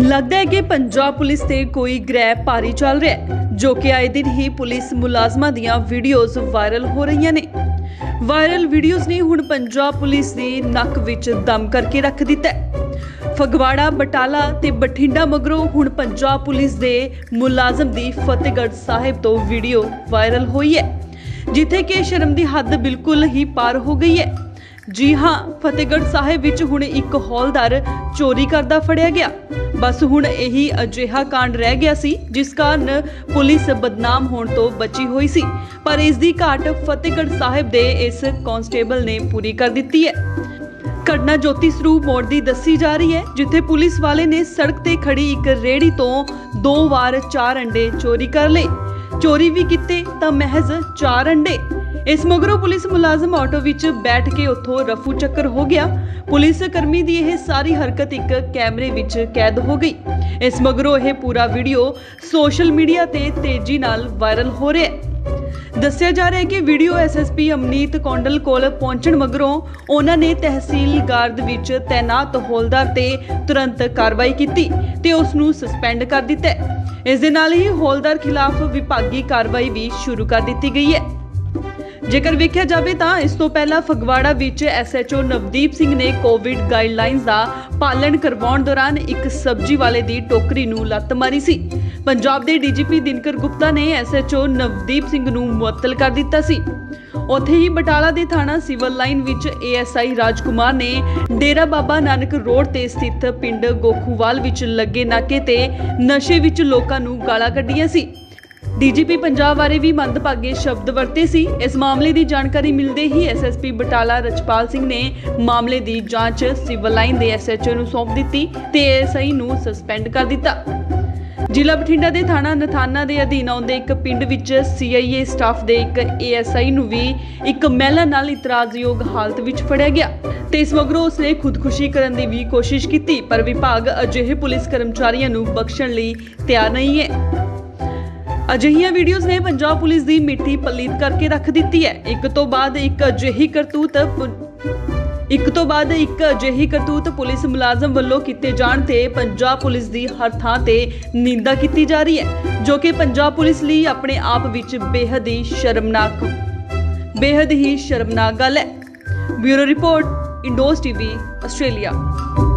लगता है कि पंजाब पुलिस ते कोई ग्रह भारी चल रहा है, जो कि आए दिन ही पुलिस मुलाजमां दियां वीडियोज़ वायरल हो रही ने। वायरल वीडियोज़ ने हुण पंजाब पुलिस दी नक विच दम करके रख दिता है। फगवाड़ा, बटाला ते बठिंडा मगरों हुण पंजाब पुलिस दे मुलाजम दी फतेहगढ़ साहिब तो वीडियो वायरल हुई है, जिथे कि शर्म दी हद बिल्कुल ही पार हो गई है। जी हाँ, फतेहगढ़ साहिब विच हुण एक हौलदार चोरी करदा फड़िया गया। बस हुण यही अजिहा कांड रह गया सी जिस कारण पुलिस बदनाम होने तो बची हुई सी, पर इस दी घाट फतेहगढ़ साहिब दे इस कांस्टेबल ने पूरी कर दी है। घटना ज्योति स्वरूप मोड़ दी दसी जा रही है, जिथे पुलिस वाले ने सड़क ते खड़ी एक रेहड़ी तो 2 वार 4 अंडे चोरी कर ले। चोरी भी किते तां महज 4 अंडे। इस मगरों पुलिस मुलाजम ऑटो विच बैठ के उत्थों रफू चक्कर हो गया। पुलिस कर्मी दी यह सारी हरकत एक कैमरे विच कैद हो गई। इस मगरों यह पूरा वीडियो सोशल मीडिया ते तेजी नाल वायरल हो रहा है। दस्सिया जा रहा है कि वीडियो SSP अमनीत कौंडल कोल पहुंचण मगरों उन्हां ने तहसील गार्ड विच तैनात हौलदार ते तुरंत कार्रवाई की ते उस नूं सस्पेंड कर दिता है। इस दे नाल ही हौलदार खिलाफ विभागी कार्रवाई भी शुरू कर दी गई है। जेकर वेख्या जाए तो इस तो पहला फगवाड़ा विच SHO नवदीप सिंह ने कोविड गाइडलाइंस का पालन करवाउण दौरान एक सब्जी वाले दी टोकरी नूं लत्त मारी सी। पंजाब दे DGP दिनकर गुप्ता ने SHO नवदीप सिंह नूं मुअत्तल कर दिता सी। उत्थे ही बटाला दे थाना सिविल लाइन विच ASI राजकुमार ने डेरा बाबा नानक रोड ते स्थित पिंड गोखूवाल विच लगे नाके ते नशे विच लोकां नूं गालां कड्ढियां सी। DGP पंजाब बारे भी मंदभागे शब्द वरते सी। इस मामले की जानकारी मिलते ही SSP बटाला रचपाल सिंह ने मामले की जांच सिविल लाइन के SHO नूं सौंप दी ते ASI नूं सस्पेंड कर दिता। जिला बठिंडा के थाना नथाना के अधीन आउंदे एक पिंड विच CIA स्टाफ के एक ASI नूं भी एक महिला नाल इतराजयोग हालत विच फड़िया गया ते इस मगरों उसने खुदकुशी करने की भी कोशिश की, पर विभाग अजिहे पुलिस कर्मचारियों नूं बख्शण लई तैयार नहीं है। अजिहियां वीडियोज़ ने पंजाब पुलिस की मिट्टी पलीत करके रख दी है। एक तो बाद एक अजिही करतूत पुलिस मुलाजम वालों किए जाण ते पंजाब पुलिस की हर थां ते निंदा की जा रही है, जो कि पंजाब पुलिस लिए अपने आप विच बेहद ही शर्मनाक गल है। Bureau report, Indos TV, Australia.